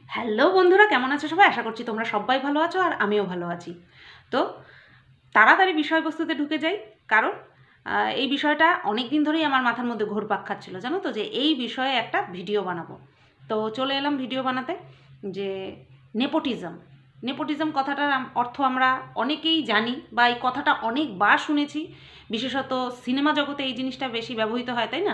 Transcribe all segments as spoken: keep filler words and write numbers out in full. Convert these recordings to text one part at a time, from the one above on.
Hello বন্ধুরা, কেমন আছো সবাই? আশা করছি তোমরা সবাই ভালো আছো আর আমিও ভালো আছি। তো তাড়াতাড়ি বিষয়বস্তুতে ঢুকে যাই, কারণ এই বিষয়টা অনেক দিন ধরেই আমার মাথার মধ্যে ঘুরপাক খাচ্ছিল, জানো তো, যে এই বিষয়ে একটা ভিডিও বানাবো। তো চলে এলাম ভিডিও বানাতে। যে নেপোটিজম নেপোটিজম কথাটার অর্থ আমরা অনেকেই জানি, বা এই কথাটা অনেকবার শুনেছি। বিশেষত সিনেমা জগতে এই জিনিসটা বেশি ব্যবহৃত হয়, তাই না?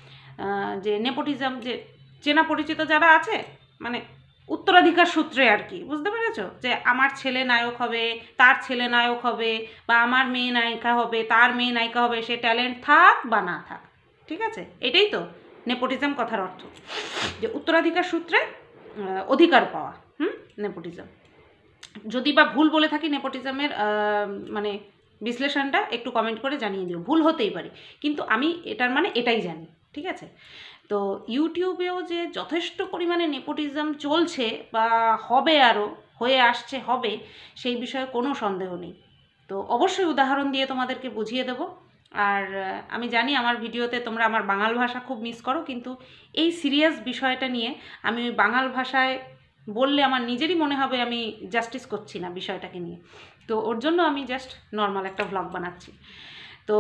যে নেপোটিজম, যে চেনা পরিচিত যারা আছে, মানে উত্তরাধিকার সূত্রে আর কি, বুঝতে পেরেছো? যে আমার ছেলে নায়ক হবে, তার ছেলে নায়ক হবে, বা আমার মেয়ে নায়িকা হবে, তার মেয়ে নায়িকা হবে, সে ট্যালেন্ট থাক বা না থাক, ঠিক আছে? এটাই তো নেপোটিজম কথার অর্থ, যে উত্তরাধিকার সূত্রে অধিকার পাওয়া। হুম নেপোটিজম। যদি বা ভুল বলে থাকি নেপোটিজমের মানে বিশ্লেষণটা একটু কমেন্ট করে জানিয়ে দিও, ভুল হতেই পারে, কিন্তু আমি এটার মানে এটাই জানি, ঠিক আছে? তো ইউটিউবেও যে যথেষ্ট পরিমাণে নেপোটিজম চলছে, বা হবে, আরও হয়ে আসছে, হবে, সেই বিষয়ে কোনো সন্দেহ নেই। তো অবশ্যই উদাহরণ দিয়ে তোমাদেরকে বুঝিয়ে দেব। আর আমি জানি আমার ভিডিওতে তোমরা আমার বাঙাল ভাষা খুব মিস করো, কিন্তু এই সিরিয়াস বিষয়টা নিয়ে আমি বাঙাল ভাষায় বললে আমার নিজেরই মনে হবে আমি জাস্টিস করছি না বিষয়টাকে নিয়ে। তো ওর জন্য আমি জাস্ট নর্মাল একটা ভ্লগ বানাচ্ছি। তো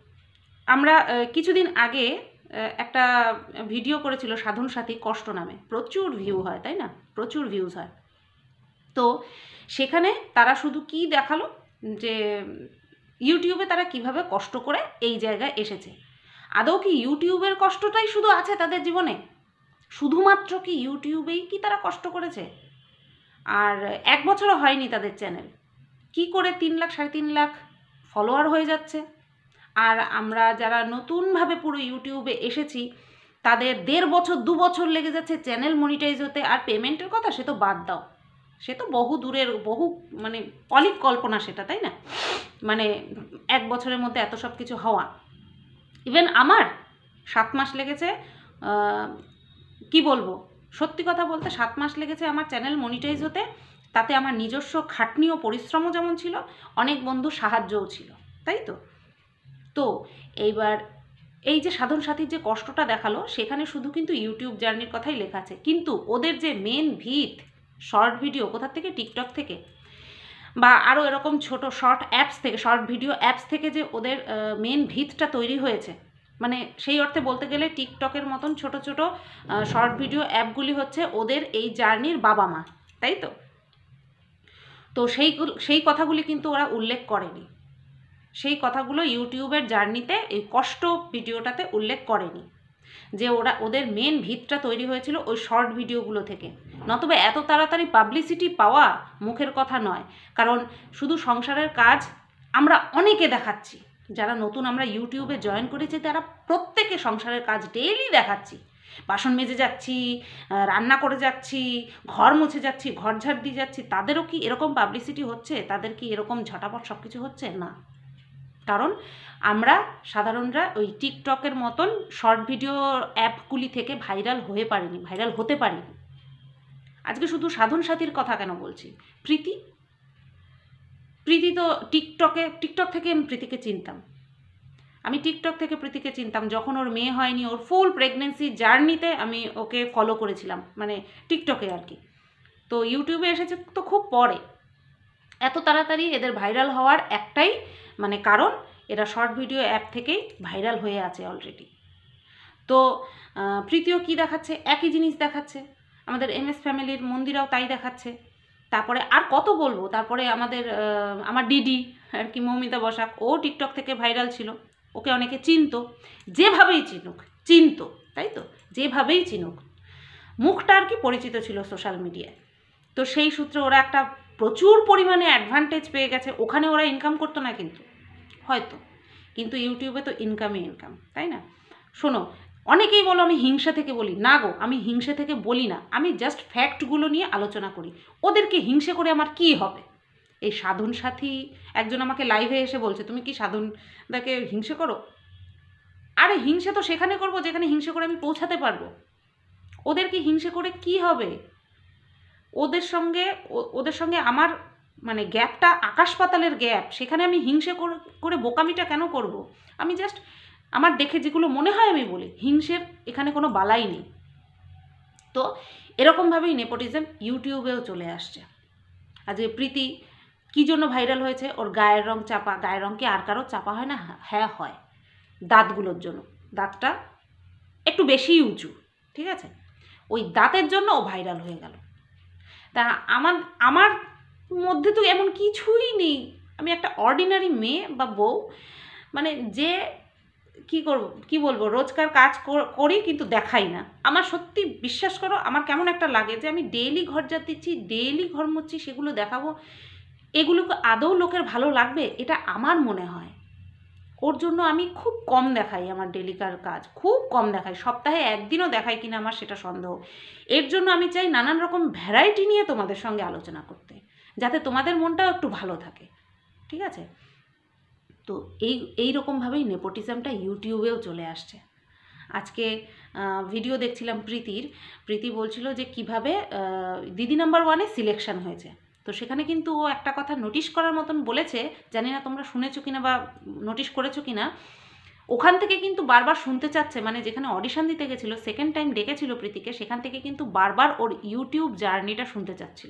আমরা কিছুদিন আগে একটা ভিডিও করেছিল সাধন সাথী কষ্ট নামে, প্রচুর ভিউ হয়, তাই না? প্রচুর ভিউজ হয়। তো সেখানে তারা শুধু কি দেখালো, যে ইউটিউবে তারা কিভাবে কষ্ট করে এই জায়গায় এসেছে। আদৌ কি ইউটিউবের কষ্টটাই শুধু আছে তাদের জীবনে? শুধুমাত্র কি ইউটিউবেই কি তারা কষ্ট করেছে? আর এক বছরও হয়নি তাদের চ্যানেল, কি করে তিন লাখ সাড়ে তিন লাখ ফলোয়ার হয়ে যাচ্ছে। আর আমরা যারা নতুনভাবে পুরো ইউটিউবে এসেছি, তাদের দেড় বছর দু বছর লেগে যাচ্ছে চ্যানেল মনিটাইজ হতে। আর পেমেন্টের কথা সে তো বাদ দাও, সে তো বহু দূরের, বহু মানে অলিক কল্পনা সেটা, তাই না? মানে এক বছরের মধ্যে এত সব কিছু হওয়া। ইভেন আমার সাত মাস লেগেছে, কি বলবো, সত্যি কথা বলতে সাত মাস লেগেছে আমার চ্যানেল মনিটাইজ হতে। তাতে আমার নিজস্ব খাটনি ও পরিশ্রমও যেমন ছিল, অনেক বন্ধু সাহায্যও ছিল, তাই তো? তো এইবার এই যে সাধন সাথীর যে কষ্টটা দেখালো, সেখানে শুধু কিন্তু ইউটিউব জার্নির কথাই লেখা আছে, কিন্তু ওদের যে মেন ভিত শর্ট ভিডিও, কোথা থেকে? টিকটক থেকে, বা আরও এরকম ছোট শর্ট অ্যাপস থেকে, শর্ট ভিডিও অ্যাপস থেকে যে ওদের মেন ভিতটা তৈরি হয়েছে, মানে সেই অর্থে বলতে গেলে টিকটকের মতন ছোট ছোট শর্ট ভিডিও অ্যাপগুলি হচ্ছে ওদের এই জার্নির বাবা মা, তাই তো? তো সেই সেই কথাগুলি কিন্তু ওরা উল্লেখ করেনি, সেই কথাগুলো ইউটিউবের জার্নিতে এই কষ্ট ভিডিওটাতে উল্লেখ করেনি, যে ওরা ওদের মেন ভিতটা তৈরি হয়েছিল ওই শর্ট ভিডিওগুলো থেকে। নতবা এত তাড়াতাড়ি পাবলিসিটি পাওয়া মুখের কথা নয়, কারণ শুধু সংসারের কাজ আমরা অনেকে দেখাচ্ছি, যারা নতুন আমরা ইউটিউবে জয়েন করেছি তারা প্রত্যেকে সংসারের কাজ ডেইলি দেখাচ্ছি। বাসন মেজে যাচ্ছি, রান্না করে যাচ্ছি, ঘর মুছে যাচ্ছি, ঘর ঝাড় দিয়ে যাচ্ছি, তাদেরও কি এরকম পাবলিসিটি হচ্ছে? তাদের কি এরকম ঝটাপট সব কিছু হচ্ছে? না, কারণ আমরা সাধারণরা ওই টিকটকের মতন শর্ট ভিডিও অ্যাপগুলি থেকে ভাইরাল হয়ে পারিনি, ভাইরাল হতে পারিনি। আজকে শুধু সাধন সাথীর কথা কেন বলছি, প্রীতি প্রীতি তো টিকটকে, টিকটক থেকে আমি প্রীতিকে চিনতাম, আমি টিকটক থেকে প্রীতিকে চিনতাম যখন ওর মেয়ে হয়নি, ওর ফুল প্রেগনেন্সি জার্নিতে আমি ওকে ফলো করেছিলাম, মানে টিকটকে আর কি। তো ইউটিউবে এসেছে তো খুব পরে। এত তাড়াতাড়ি এদের ভাইরাল হওয়ার একটাই মানে কারণ, এরা শর্ট ভিডিও অ্যাপ থেকেই ভাইরাল হয়ে আছে অলরেডি। তো প্রীতিও কী দেখাচ্ছে? একই জিনিস দেখাচ্ছে। আমাদের এম এস ফ্যামিলির মন্দিরাও তাই দেখাচ্ছে। তারপরে আর কত বলবো, তারপরে আমাদের আমার ডিডি আর কি, মৌমিতা বসাক, ও টিকটক থেকে ভাইরাল ছিল, ওকে অনেকে চিনতো, যেভাবেই চিনুক, চিনতো, তাই তো? যেভাবেই চিনুক, মুখটা আর কি পরিচিত ছিল সোশ্যাল মিডিয়ায়। তো সেই সূত্রে ওরা একটা প্রচুর পরিমাণে অ্যাডভান্টেজ পেয়ে গেছে। ওখানে ওরা ইনকাম করতো না কিন্তু, হয়তো, কিন্তু ইউটিউবে তো ইনকামই ইনকাম, তাই না? শোনো, অনেকেই বলো আমি হিংসা থেকে বলি, না গো, আমি হিংসা থেকে বলি না, আমি জাস্ট ফ্যাক্টগুলো নিয়ে আলোচনা করি। ওদেরকে হিংসে করে আমার কি হবে? এই সাধন সাথী একজন আমাকে লাইভে এসে বলছে, তুমি কি সাধনদাকে হিংসে করো? আরে হিংসে তো সেখানে করবো যেখানে হিংসে করে আমি পৌঁছাতে পারবো। ওদেরকে হিংসে করে কি হবে? ওদের সঙ্গে ওদের সঙ্গে আমার মানে গ্যাপটা আকাশ পাতালের গ্যাপ, সেখানে আমি হিংসে করে বোকামিটা কেন করব? আমি জাস্ট আমার দেখে যেগুলো মনে হয় আমি বলি, হিংসের এখানে কোনো বালাই নেই। তো এরকমভাবেই নেপোটিজম ইউটিউবেও চলে আসছে। আজকে প্রীতি কী জন্য ভাইরাল হয়েছে? ওর গায়ের রং চাপা। গায়ের রং কি আর কারো চাপা হয় না? হ্যাঁ হয়, দাঁতগুলোর জন্য। দাঁতটা একটু বেশিই উঁচু, ঠিক আছে? ওই দাঁতের জন্য ও ভাইরাল হয়ে গেল। তা আমার আমার মধ্যে তো এমন কিছুই নেই। আমি একটা অর্ডিনারি মেয়ে বা বউ, মানে যে কি করব, কি বলবো, রোজকার কাজ করি কিন্তু দেখাই না। আমার সত্যি বিশ্বাস করো, আমার কেমন একটা লাগে যে আমি ডেইলি ঘর ঝাড় দিচ্ছি, ডেইলি ঘর মুছছি, সেগুলো দেখাবো, এগুলোকে আদৌ লোকের ভালো লাগবে? এটা আমার মনে হয়। ওর জন্য আমি খুব কম দেখাই আমার ডেলিকার কাজ, খুব কম দেখাই। সপ্তাহে একদিনও দেখাই কিনা আমার সেটা সন্দেহ। এর জন্য আমি চাই নানান রকম ভ্যারাইটি নিয়ে তোমাদের সঙ্গে আলোচনা করতে, যাতে তোমাদের মনটাও একটু ভালো থাকে, ঠিক আছে? তো এই এই রকমভাবেই নেপোটিজমটা ইউটিউবেও চলে আসছে। আজকে ভিডিও দেখছিলাম প্রীতির, প্রীতি বলছিল যে কিভাবে দিদি নাম্বার ওয়ানে সিলেকশন হয়েছে। তো সেখানে কিন্তু ও একটা কথা নোটিশ করার মতন বলেছে, জানি না তোমরা শুনেছো কিনা বা নোটিশ করেছো কিনা। ওখান থেকে কিন্তু বারবার শুনতে চাচ্ছে, মানে যেখানে অডিশন দিতে গেছিলো, সেকেন্ড টাইম ডেকেছিল প্রীতিকে, সেখান থেকে কিন্তু বারবার ওর ইউটিউব জার্নিটা শুনতে চাচ্ছিল।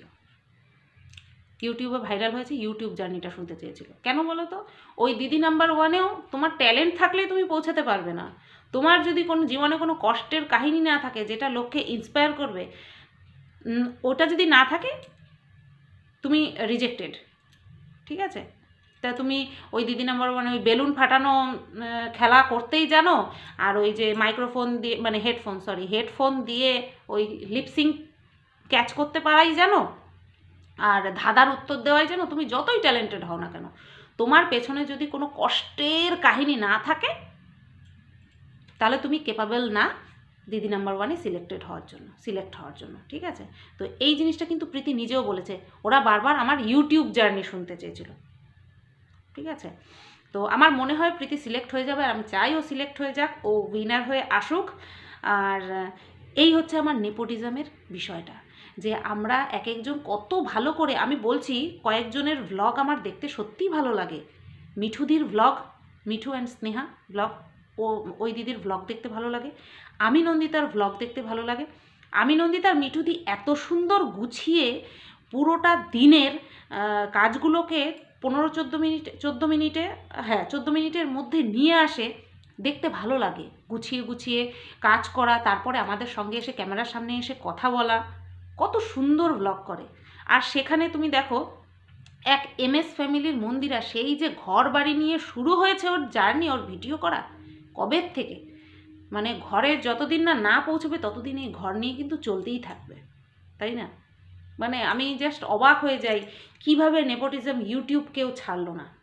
ইউটিউবে ভাইরাল হয়েছে, ইউটিউব জার্নিটা শুনতে চেয়েছিল। কেন বলো তো? ওই দিদি নাম্বার ওয়ানেও তোমার ট্যালেন্ট থাকলেই তুমি পৌঁছাতে পারবে না। তোমার যদি কোনো জীবনে কোনো কষ্টের কাহিনী না থাকে যেটা লোককে ইন্সপায়ার করবে, ওটা যদি না থাকে তুমি রিজেক্টেড, ঠিক আছে? তা তুমি ওই দিদি নাম্বার ওয়ানে ওই বেলুন ফাটানো খেলা করতেই জানো, আর ওই যে মাইক্রোফোন দিয়ে, মানে হেডফোন, সরি হেডফোন দিয়ে ওই লিপসিং ক্যাচ করতে পারাই জানো, আর ধাঁধার উত্তর দেওয়াই জানো, তুমি যতই ট্যালেন্টেড হও না কেন, তোমার পেছনে যদি কোনো কষ্টের কাহিনী না থাকে, তাহলে তুমি কেপাবল না দিদি নাম্বার ওয়ানে সিলেক্টেড হওয়ার জন্য, সিলেক্ট হওয়ার জন্য, ঠিক আছে? তো এই জিনিসটা কিন্তু প্রীতি নিজেও বলেছে। ওরা বারবার আমার ইউটিউব জার্নি শুনতে চেয়েছিল, ঠিক আছে? তো আমার মনে হয় প্রীতি সিলেক্ট হয়ে যাবে, আর আমি চাই ও সিলেক্ট হয়ে যাক, ও উইনার হয়ে আসুক। আর এই হচ্ছে আমার নেপোটিজমের বিষয়টা, যে আমরা এক একজন কত ভালো করে, আমি বলছি কয়েকজনের ভ্লগ আমার দেখতে সত্যিই ভালো লাগে। মিঠুদির vlog, Mithu and Sneha vlog, ও ওই দিদির ভ্লগ দেখতে ভালো লাগে। আমি নন্দিতার ভ্লগ দেখতে ভালো লাগে। আমি নন্দিতার মিঠুদি এত সুন্দর গুছিয়ে পুরোটা দিনের কাজগুলোকে পনেরো চোদ্দো মিনিট চোদ্দো মিনিটে হ্যাঁ চোদ্দো মিনিটের মধ্যে নিয়ে আসে, দেখতে ভালো লাগে। গুছিয়ে গুছিয়ে কাজ করা, তারপরে আমাদের সঙ্গে এসে ক্যামেরার সামনে এসে কথা বলা, কত সুন্দর ভ্লগ করে। আর সেখানে তুমি দেখো, এক এম এস ফ্যামিলির মন্দিরা, সেই যে ঘর বাড়ি নিয়ে শুরু হয়েছে ওর জার্নি, ওর ভিডিও করা কবের থেকে, মানে ঘরে যতদিন না না পৌঁছবে ততদিন এই ঘর নিয়ে কিন্তু চলতেই থাকবে, তাই না? মানে আমি জাস্ট অবাক হয়ে যাই কিভাবে নেপোটিজম ইউটিউবকেও ছাড়লো না।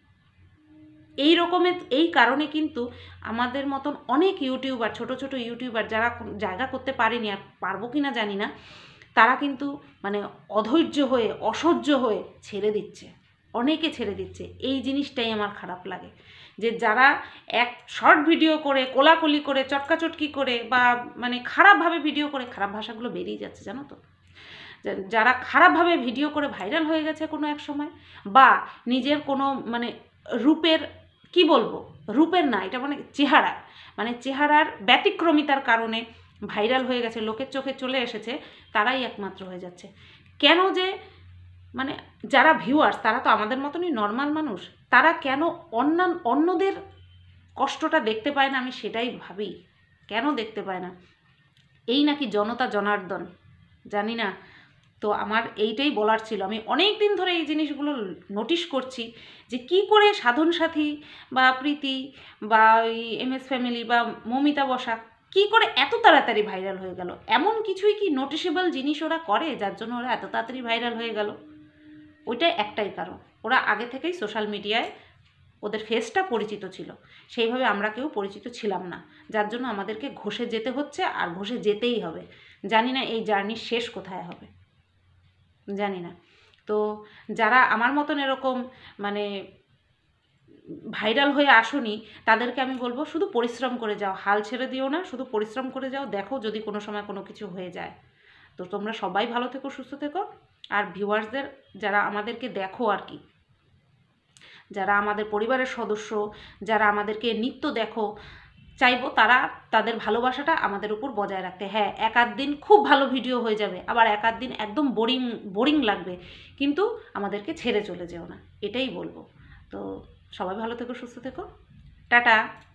এই রকমের, এই কারণে কিন্তু আমাদের মতন অনেক ইউটিউবার, ছোট ছোট ইউটিউবার যারা জায়গা করতে পারেনি, আর পারবো কি না জানি না, তারা কিন্তু মানে অধৈর্য হয়ে, অসহ্য হয়ে ছেড়ে দিচ্ছে, অনেকে ছেড়ে দিচ্ছে। এই জিনিসটাই আমার খারাপ লাগে, যে যারা এক শর্ট ভিডিও করে, কোলাকুলি করে, চটকাচটকি করে, বা মানে খারাপভাবে ভিডিও করে, খারাপ ভাষাগুলো বেরিয়ে যাচ্ছে জানো তো, যারা খারাপভাবে ভিডিও করে ভাইরাল হয়ে গেছে কোনো এক সময়, বা নিজের কোনো মানে রূপের, কি বলবো, রূপের না, এটা মানে চেহারা, মানে চেহারার ব্যতিক্রমিতার কারণে ভাইরাল হয়ে গেছে, লোকের চোখে চলে এসেছে, তারাই একমাত্র হয়ে যাচ্ছে। কেন যে মানে যারা ভিউয়ার্স, তারা তো আমাদের মতনই নর্মাল মানুষ, তারা কেন অন্যান্য অন্যদের কষ্টটা দেখতে পায় না? আমি সেটাই ভাবি, কেন দেখতে পায় না? এই নাকি জনতা জনার্দন, জানি না। তো আমার এইটাই বলার ছিল। আমি অনেক দিন ধরে এই জিনিসগুলো নোটিশ করছি, যে কি করে সাধন সাথী বা প্রীতি বা ওই এম এস ফ্যামিলি বা মমিতা বসা কি করে এত তাড়াতাড়ি ভাইরাল হয়ে গেল? এমন কিছুই কি নোটিশেবল জিনিস ওরা করে যার জন্য ওরা এত তাড়াতাড়ি ভাইরাল হয়ে গেল? ওইটাই একটাই কারণ, ওরা আগে থেকেই সোশ্যাল মিডিয়ায় ওদের ফেসটা পরিচিত ছিল, সেইভাবে আমরা কেউ পরিচিত ছিলাম না, যার জন্য আমাদেরকে ঘষে যেতে হচ্ছে, আর ঘষে যেতেই হবে। জানি না এই জার্নির শেষ কোথায় হবে, জানি না। তো যারা আমার মতন এরকম মানে ভাইরাল হয়ে আসুনি, তাদেরকে আমি বলবো শুধু পরিশ্রম করে যাও, হাল ছেড়ে দিও না, শুধু পরিশ্রম করে যাও, দেখো যদি কোনো সময় কোনো কিছু হয়ে যায়। তো তোমরা সবাই ভালো থেকো, সুস্থ থেকো। আর ভিউয়ার্সদের, যারা আমাদেরকে দেখো আর কি, যারা আমাদের পরিবারের সদস্য, যারা আমাদেরকে নিত্য দেখো, চাইবো তারা তাদের ভালোবাসাটা আমাদের উপর বজায় রাখতে। হ্যাঁ, এক আধ দিন খুব ভালো ভিডিও হয়ে যাবে, আবার এক আধ দিন একদম বোরিং বোরিং লাগবে, কিন্তু আমাদেরকে ছেড়ে চলে যেও না, এটাই বলবো। তো সবাই ভালো থেকো, সুস্থ থেকো, টাটা।